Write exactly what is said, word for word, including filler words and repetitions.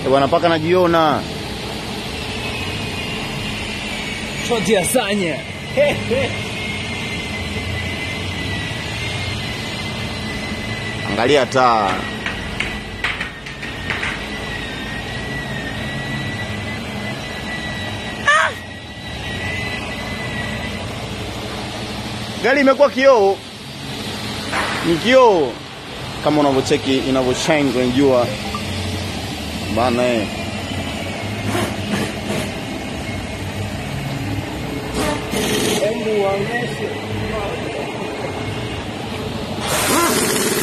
bwana, paka najiona. Shoti ya Sanya. Angalia taa. Ah! Gari imekuwa kioo. Ni kioo kama unavyocheki inavyoshine kwenye jua. Bana eh. Embu waonyeshe.